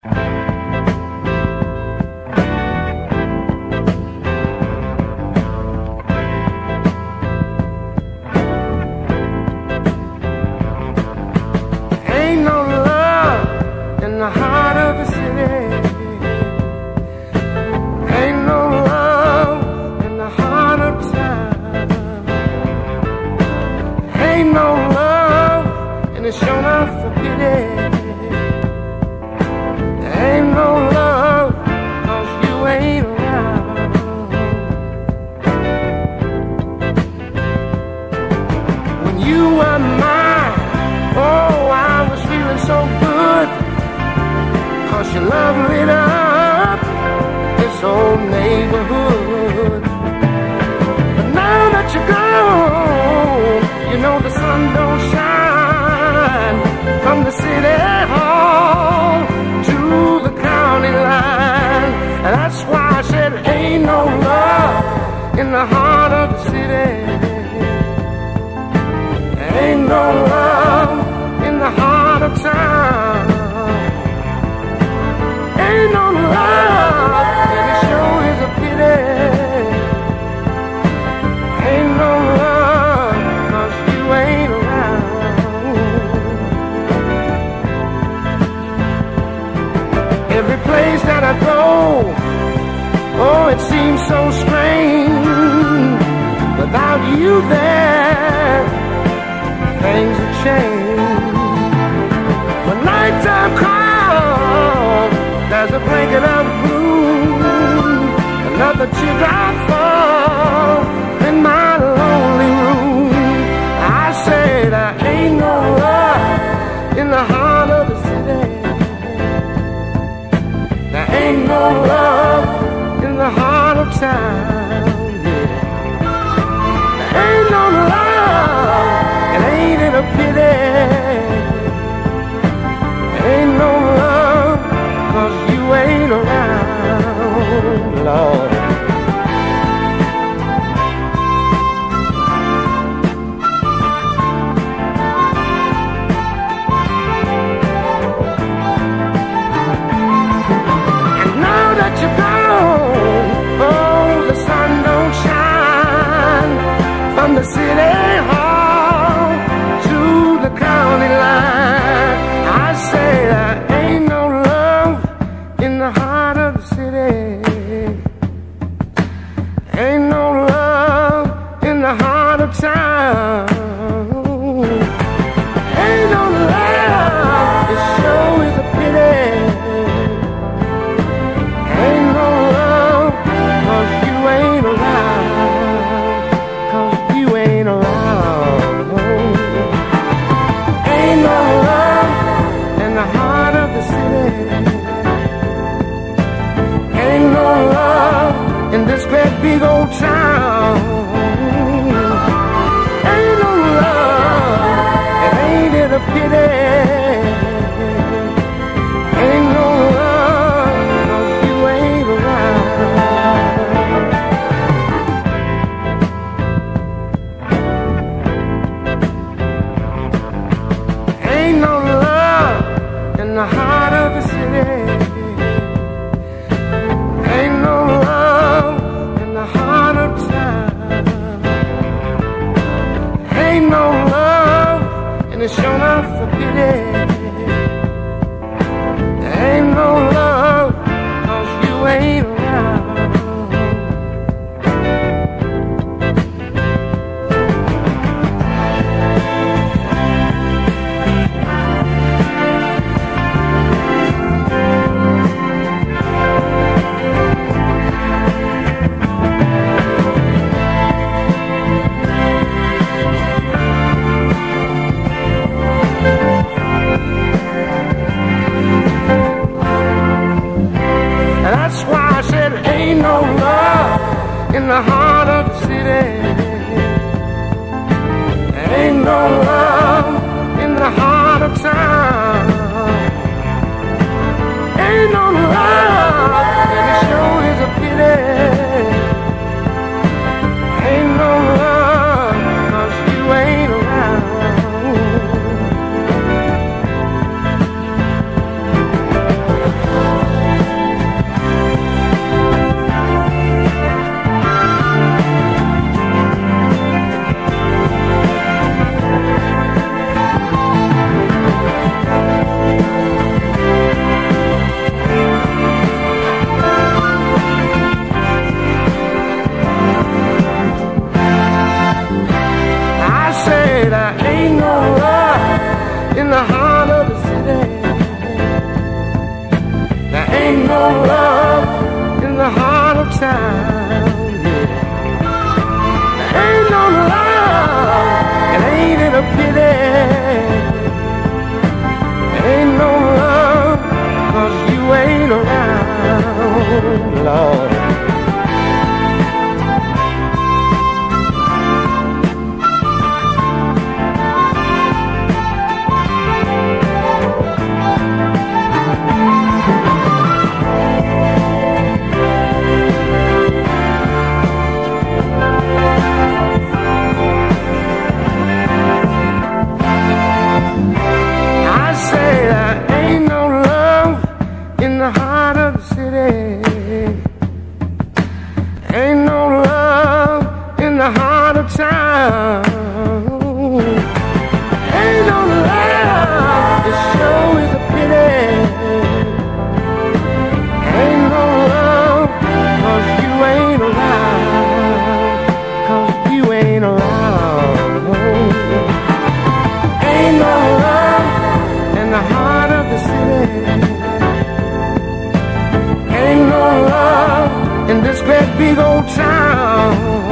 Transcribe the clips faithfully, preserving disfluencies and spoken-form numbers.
Ain't no love in the heart of the city. Ain't no love in the heart of town. Ain't no love, and it's shown up for pity. Ain't no love, cause you ain't around. When you were mine, oh, I was feeling so good, cause your love lit up this old neighborhood. But now that you're gone, you know the sun don't shine from the city hall to the county line. And that's why I said ain't no love in the heart of the city. Ain't no love in the heart of town. Ain't no love, and it sure is a pity. Ain't no love, cause you ain't around. Every place that I go, oh, it seems so strange. Without you there, things have changed. When nighttime comes, there's a blanket of gloom, another teardrop falls in my lonely room. I say there ain't no love in the heart of the city. There ain't no love in the heart of town. There ain't no love, and ain't it a pity? Ain't no love, cause you ain't around, Lord. And now that you're gone, oh, the sun don't shine from the city hall to the county line. I say there ain't no love in the heart of the city. Ain't no love in the heart of town. Ain't no love, it sure is a pity. Ain't no love, cause you ain't around. Cause you ain't around. Ain't no love in the heart of the city. Ain't no love in this great big old town. Ain't no love, and ain't it a pity? Ain't no love, cause you ain't around. Ain't no love in the heart of the city. Ain't no love in the heart of town. Ain't no love, and it's shown up for pity. Ain't no love, cause you ain't around. Ain't no love in the heart of the city. Ain't no love in the heart of town. Ain't no love, and it sure is a pity. Ain't no love, cause you ain't around. no love in the heart of town. Yeah. There ain't no love, and ain't it a pity? There ain't no love, 'cause you ain't around, Lord. Big old town,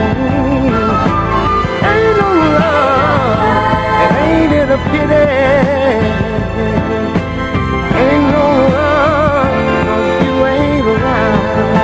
ain't no love, and ain't it a pity? Ain't no love, 'cause you ain't around.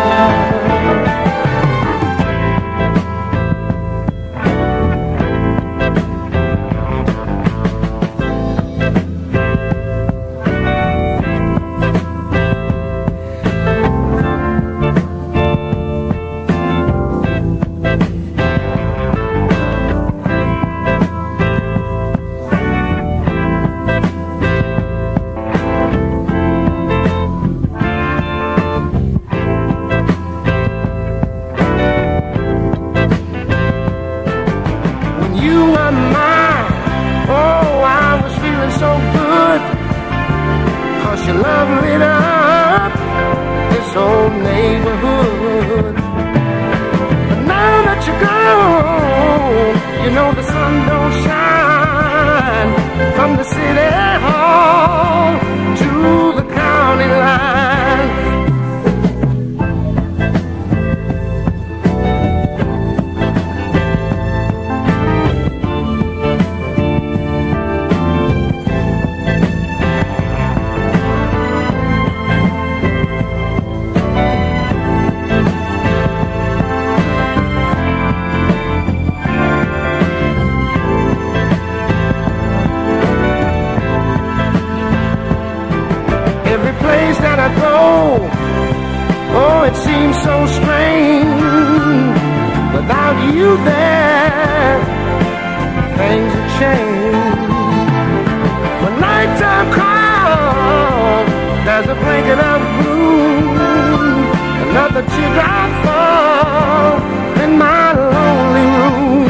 Your love lit up this old neighborhood. But now that you're gone, you know the sun don't shine from the city hall to the county line. That I go, oh, it seems so strange. Without you there, things have changed. When nighttime comes, there's a blanket of gloom. Another teardrop falls in my lonely room.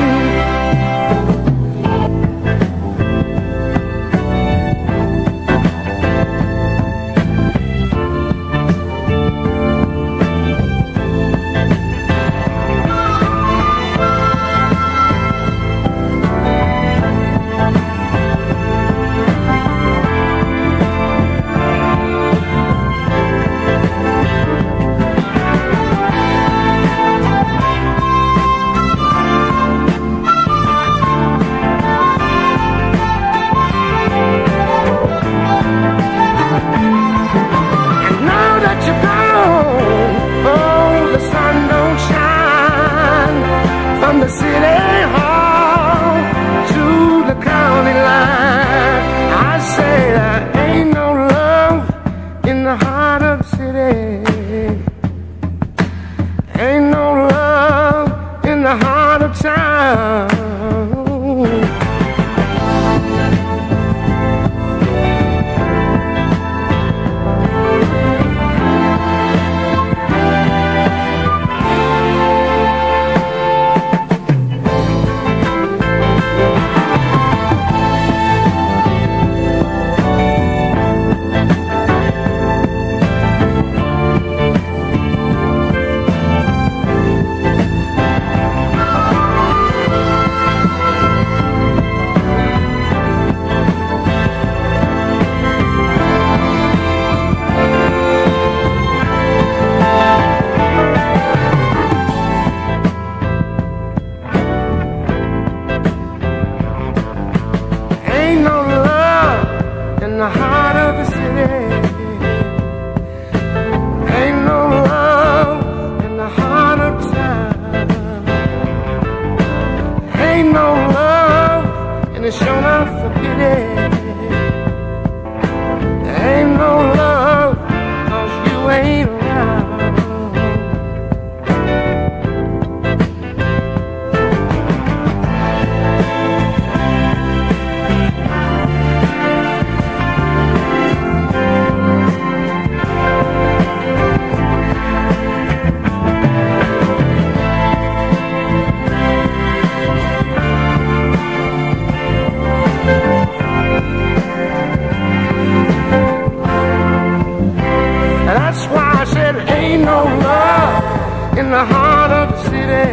in the heart of the city.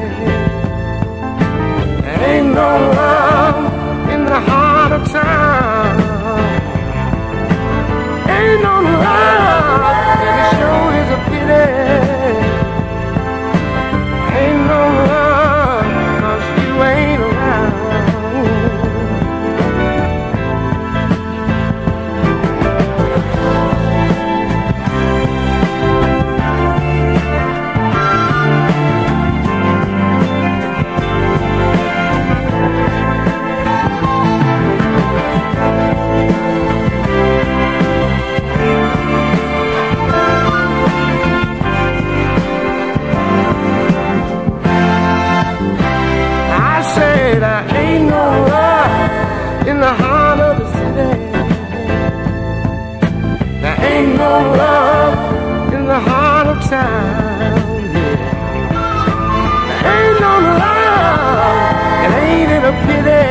Ain't no love in the heart of town. Ain't no love, and it sure is a pity. Ain't no love, 'cause you ain't around. There ain't no love in the heart of the city. There ain't no love in the heart of town. Yeah. There ain't no love, and ain't it a pity?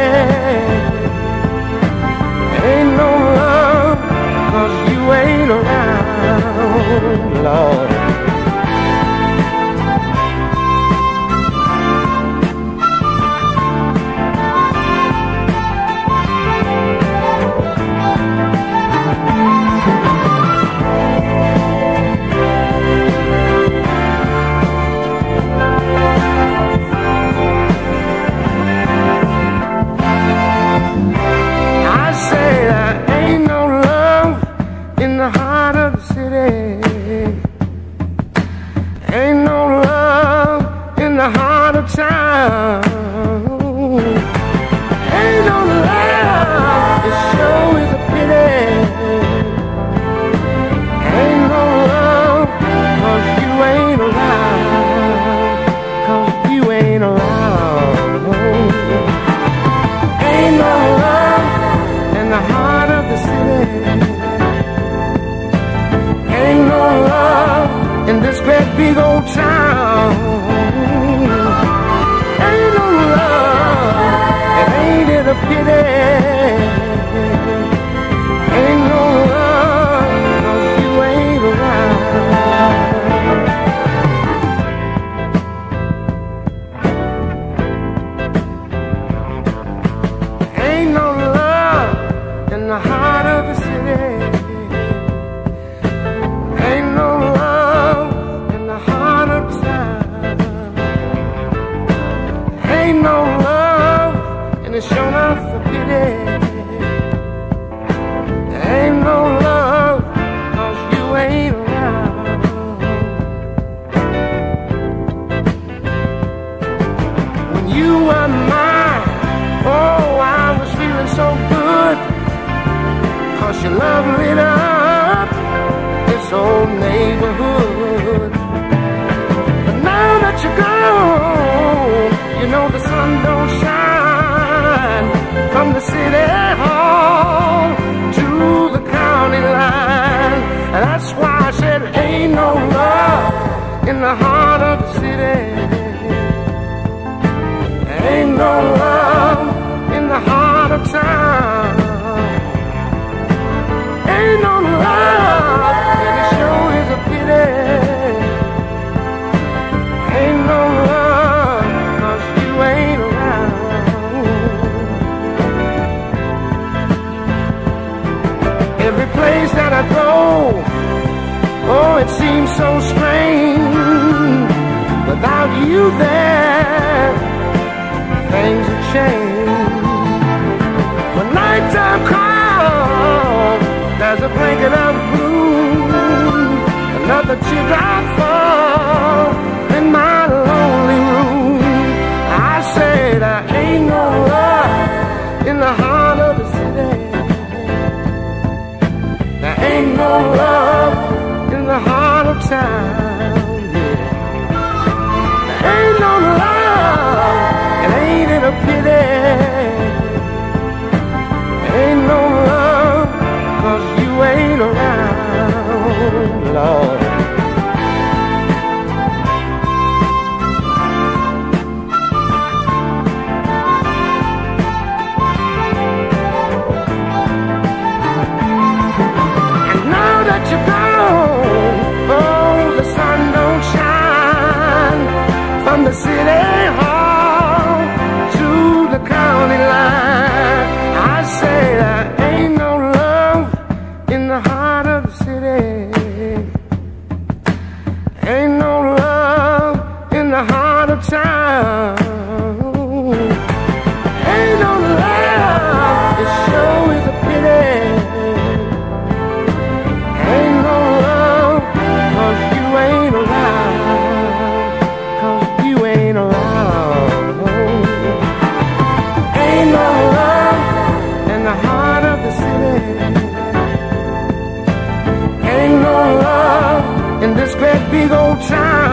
There ain't no love, 'cause you ain't around, Lord. Ain't no love in the heart of town. Ain't no love, it sure is a pity. Ain't no love, 'cause you ain't around. 'Cause you ain't around. Ain't no love in the heart of the city. Ain't no love in this great big old town. Ain't no love, and ain't it a pity? Ain't no love, 'cause you ain't around. Ain't no love in the heart of the city. Ain't no love in the heart of town. Ain't no love, and it's shown up for pity. Ain't no love, 'cause you ain't around. When you were mine, oh, I was feeling so good, 'cause your love lit up this old neighborhood. But now that you're gone, you know the sun don't shine from the city hall to the county line. And that's why I said ain't no love in the heart of the city. Ain't no love in the heart of town. Ain't no love, and it sure is a pity. Ain't no love, 'cause you ain't around. Every place that I go, oh, it seems so strange. Without you there, things have changed. When nighttime comes, there's a blanket of gloom, another teardrop falls in my lonely room. I say there ain't no love in the heart of the city. There ain't no love in the heart of town. Yeah. There ain't no love, and ain't it a pity? Ain't no love, 'cause you ain't around, Lord. And now that you're gone, oh, the sun don't shine the city hall to the county line. I say there ain't no love in the heart of the city. Ain't no love in the heart of town. Ain't no love, it sure is a pity. Ain't no love, cause you ain't around. Cause you ain't around. Ain't no love in the heart of the city. Ain't no love in this great big old town.